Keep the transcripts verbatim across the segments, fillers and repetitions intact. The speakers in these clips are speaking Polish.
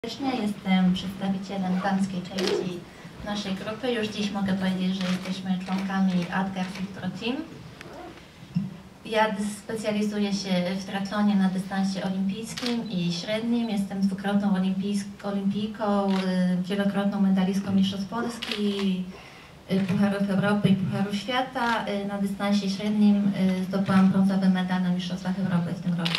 Jestem przedstawicielem damskiej części naszej grupy. Już dziś mogę powiedzieć, że jesteśmy członkami AdGar Filtro Team. Ja specjalizuję się w triatlonie na dystansie olimpijskim i średnim. Jestem dwukrotną olimpijką, wielokrotną medalistką mistrzostw Polski, Pucharów Europy i Pucharów Świata. Na dystansie średnim zdobyłam brązowy medal na Mistrzostwach Europy w tym roku.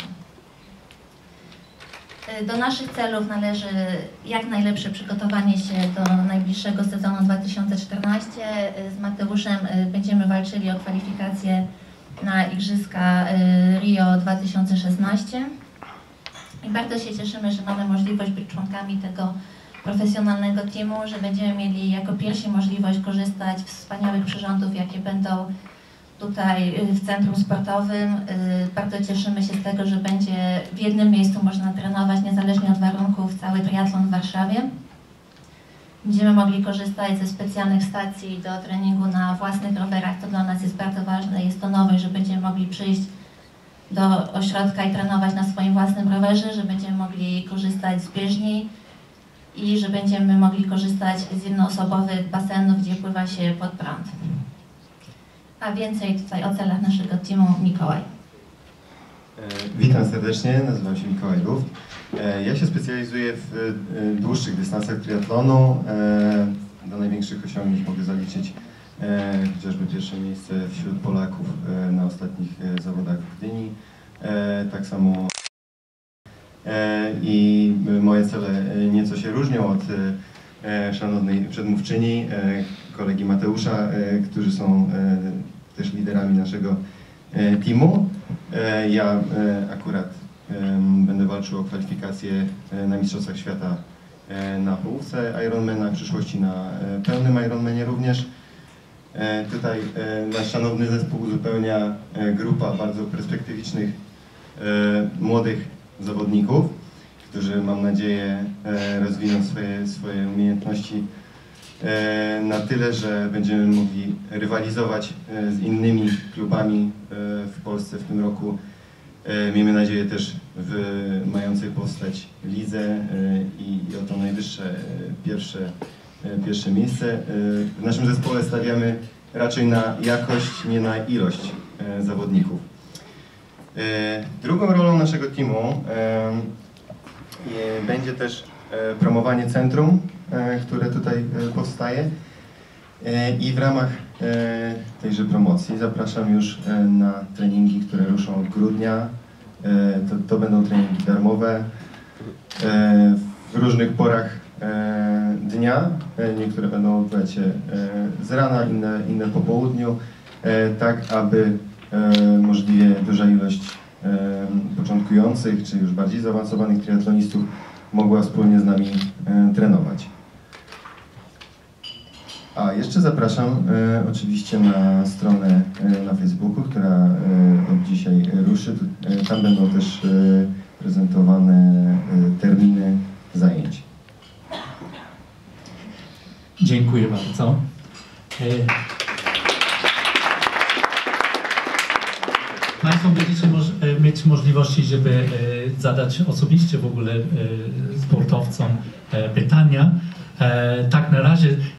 Do naszych celów należy jak najlepsze przygotowanie się do najbliższego sezonu dwa tysiące czternastego. Z Mateuszem będziemy walczyli o kwalifikacje na Igrzyska Rio dwa tysiące szesnaście. I bardzo się cieszymy, że mamy możliwość być członkami tego profesjonalnego teamu, że będziemy mieli jako pierwsi możliwość korzystać z wspaniałych przyrządów, jakie będą tutaj w centrum sportowym. Bardzo cieszymy się z tego, że będzie w jednym miejscu można trenować niezależnie od warunków cały triatlon w Warszawie. Będziemy mogli korzystać ze specjalnych stacji do treningu na własnych rowerach. To dla nas jest bardzo ważne. Jest to nowość, że będziemy mogli przyjść do ośrodka i trenować na swoim własnym rowerze, że będziemy mogli korzystać z bieżni i że będziemy mogli korzystać z jednoosobowych basenów, gdzie pływa się pod prąd. A więcej tutaj o celach naszego teamu Mikołaj. Witam serdecznie, nazywam się Mikołaj Luft. Ja się specjalizuję w dłuższych dystansach triatlonu. Do największych osiągnięć mogę zaliczyć chociażby pierwsze miejsce wśród Polaków na ostatnich zawodach w Gdyni. Tak samo i moje cele nieco się różnią od szanownej przedmówczyni, kolegi Mateusza, którzy są też liderami naszego teamu. Ja akurat będę walczył o kwalifikacje na Mistrzostwach Świata na połówce Ironmana, w przyszłości na pełnym Ironmanie również. Tutaj nasz szanowny zespół uzupełnia grupa bardzo perspektywicznych młodych zawodników, którzy, mam nadzieję, rozwiną swoje, swoje umiejętności na tyle, że będziemy mogli rywalizować z innymi klubami w Polsce w tym roku. Miejmy nadzieję też w mającej powstać lidze i o to najwyższe pierwsze, pierwsze miejsce. W naszym zespole stawiamy raczej na jakość, nie na ilość zawodników. Drugą rolą naszego teamu będzie też promowanie centrum, które tutaj powstaje, i w ramach tejże promocji zapraszam już na treningi, które ruszą od grudnia. To, to będą treningi darmowe w różnych porach dnia. Niektóre będą odbywać się z rana, inne, inne po południu, tak aby możliwie duża ilość początkujących czy już bardziej zaawansowanych triatlonistów mogła wspólnie z nami trenować. A jeszcze zapraszam e, oczywiście na stronę e, na Facebooku, która e, od dzisiaj ruszy. E, tam będą też e, prezentowane e, terminy zajęć. Dziękuję bardzo. E... Państwo będziecie moż mieć możliwości, żeby e, zadać osobiście w ogóle e, sportowcom e, pytania. E, tak na razie